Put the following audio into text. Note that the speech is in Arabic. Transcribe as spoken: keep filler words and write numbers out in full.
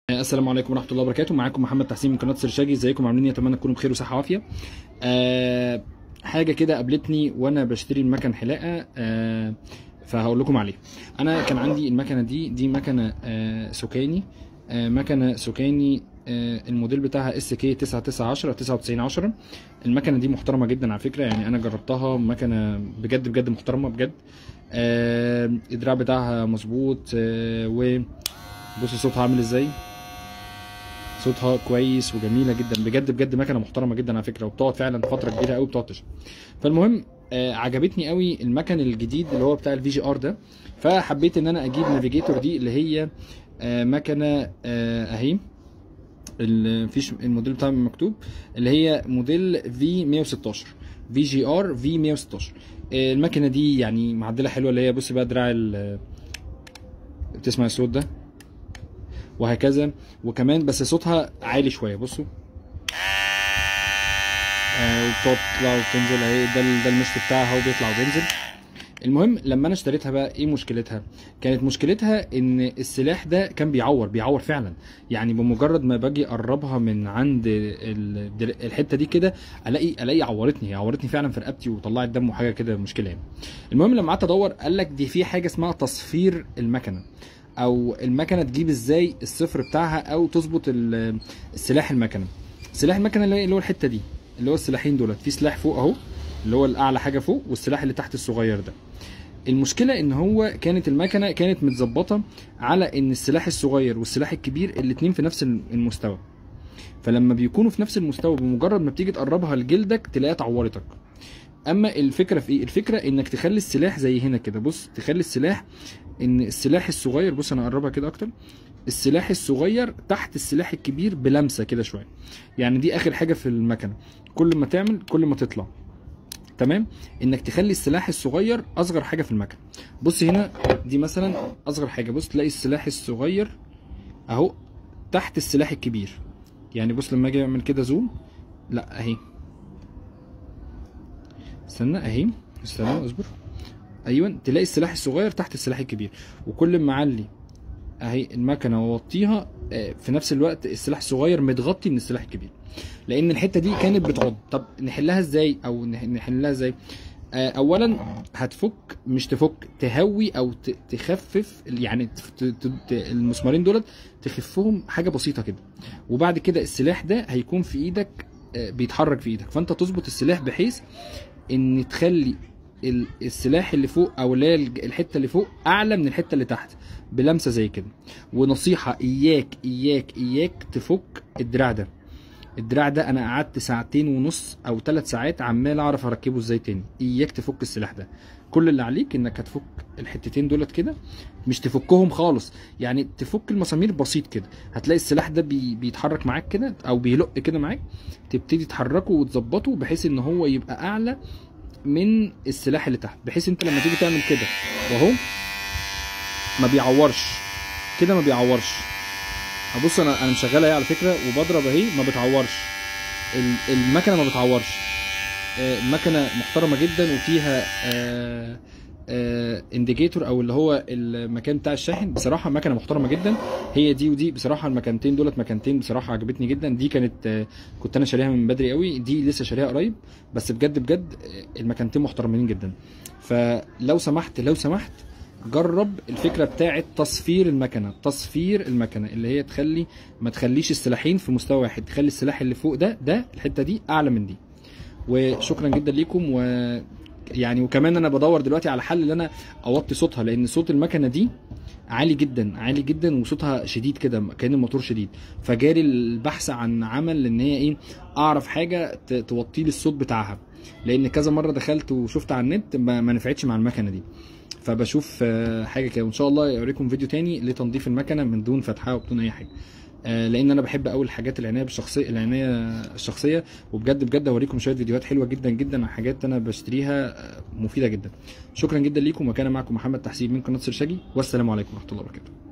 السلام عليكم ورحمه الله وبركاته. معاكم محمد تحسين من قناه سرشاجي. ازيكم عاملين ايه؟ اتمنى تكونوا بخير وصحه وعافيه. أه حاجه كده قابلتني وانا بشتري المكن حلاقه، أه فهقول لكم عليه. انا كان عندي المكنه دي دي مكنه أه سوكاني، أه مكنه سوكاني، أه الموديل بتاعها اس كي تسعة تسعة عشرة تسعة وتسعين عشرة. المكنه دي محترمه جدا على فكره، يعني انا جربتها، مكنه بجد بجد محترمه بجد. أه الدراع بتاعها مظبوط، أه وبصوا صوتها عامل ازاي، صوتها كويس وجميله جدا بجد بجد. مكنه محترمه جدا على فكره، وبتقعد فعلا فتره كبيره قوي بتقعد تشحن. فالمهم آه عجبتني قوي المكن الجديد اللي هو بتاع الفي جي ار ده، فحبيت ان انا اجيب نافيجيتور دي اللي هي آه مكنه آه اهي، فيش الموديل بتاعها مكتوب، اللي هي موديل في مية وستاشر، في جي ار في مية وستاشر. آه المكنه دي يعني معدله حلوه، اللي هي بص بقى دراع، بتسمع الصوت ده وهكذا، وكمان بس صوتها عالي شويه. بصوا آه وبتقعد تطلع وتنزل اهي، ده ده المشط بتاعها وبيطلع وبينزل. المهم لما انا اشتريتها بقى ايه مشكلتها؟ كانت مشكلتها ان السلاح ده كان بيعور بيعور فعلا، يعني بمجرد ما باجي اقربها من عند الحته دي كده الاقي الاقي عورتني، هي عورتني فعلا في رقبتي وطلعت دم وحاجه كده مشكله يعني. المهم لما قعدت ادور قال لك دي في حاجه اسمها تصفير المكنه، او المكنه تجيب ازاي الصفر بتاعها او تظبط السلاح المكنه. سلاح المكنه اللي هو الحته دي، اللي هو السلاحين دولت، في سلاح فوق اهو اللي هو الاعلى حاجه فوق، والسلاح اللي تحت الصغير ده. المشكله ان هو كانت المكنه كانت متظبطه على ان السلاح الصغير والسلاح الكبير الاتنين في نفس المستوى، فلما بيكونوا في نفس المستوى بمجرد ما بتيجي تقربها لجلدك تلاقيها اتعورتك. اما الفكره في ايه؟ الفكره انك تخلي السلاح زي هنا كده، بص تخلي السلاح ان السلاح الصغير، بص انا اقربها كده اكتر، السلاح الصغير تحت السلاح الكبير بلمسه كده شويه، يعني دي اخر حاجه في المكنه، كل ما تعمل كل ما تطلع تمام، انك تخلي السلاح الصغير اصغر حاجه في المكنه. بص هنا دي مثلا اصغر حاجه، بص تلاقي السلاح الصغير اهو تحت السلاح الكبير، يعني بص لما اجي اعمل كده زوم، لا اهي، استنى اهي، استنى اصبر، ايوه تلاقي السلاح الصغير تحت السلاح الكبير، وكل ما اعلي اهي المكنه واوطيها في نفس الوقت السلاح الصغير متغطي من السلاح الكبير، لان الحته دي كانت بتعض. طب نحلها ازاي او نحلها ازاي؟ اولا هتفك، مش تفك، تهوي او تخفف، يعني المسمارين دولت تخفهم حاجه بسيطه كده، وبعد كده السلاح ده هيكون في ايدك بيتحرك في ايدك، فانت تظبط السلاح بحيث ان تخلي السلاح اللي فوق او اللي هي الحته اللي فوق اعلى من الحته اللي تحت بلمسه زي كده. ونصيحه، اياك اياك اياك تفك الدراع ده، الدراع ده انا قعدت ساعتين ونص او ثلاث ساعات عمال اعرف اركبه ازاي تاني. اياك تفك السلاح ده، كل اللي عليك انك هتفك الحتتين دولت كده، مش تفكهم خالص، يعني تفك المسامير بسيط كده، هتلاقي السلاح ده بي بيتحرك معاك كده او بيلق كده معاك، تبتدي تحركه وتظبطه بحيث ان هو يبقى اعلى من السلاح اللي تحت، بحيث انت لما تيجي تعمل كده واهو ما بيعورش كده، ما بيعورش. ابص انا انا مشغلها اهي على فكره وبضرب اهي، ما بتعورش المكنه، ما بتعورش. المكنه محترمه جدا وفيها آآ آآ انديكيتور او اللي هو المكان بتاع الشاحن. بصراحه مكنه محترمه جدا، هي دي ودي بصراحه المكانتين دولت مكانتين بصراحه عجبتني جدا. دي كانت كنت انا شاريها من بدري قوي، دي لسه شاريها قريب، بس بجد بجد المكانتين محترمين جدا. فلو سمحت لو سمحت جرب الفكره بتاعه تصفير المكنه، تصفير المكنه اللي هي تخلي ما تخليش السلاحين في مستوى واحد، تخلي السلاح اللي فوق ده ده الحته دي اعلى من دي. وشكرا جدا ليكم. و يعني وكمان انا بدور دلوقتي على حل ان انا اوطي صوتها، لان صوت المكنه دي عالي جدا عالي جدا وصوتها شديد كده كأن الموتور شديد، فجاري البحث عن عمل ان هي ايه، اعرف حاجه توطي لي الصوت بتاعها، لان كذا مره دخلت وشفت على النت ما, ما نفعتش مع المكنه دي، فبشوف حاجه كده. وان شاء الله اوريكم فيديو تاني لتنظيف المكنه من دون فتحها وبدون اي حاجه، لان انا بحب قوي الحاجات العنايه بالشخصيه، العنايه الشخصيه، وبجد بجد هوريكم شويه فيديوهات حلوه جدا جدا عن حاجات انا بشتريها مفيده جدا. شكرا جدا ليكم، وكان معكم محمد تحسين من قناه سرشاجي، والسلام عليكم ورحمه الله وبركاته.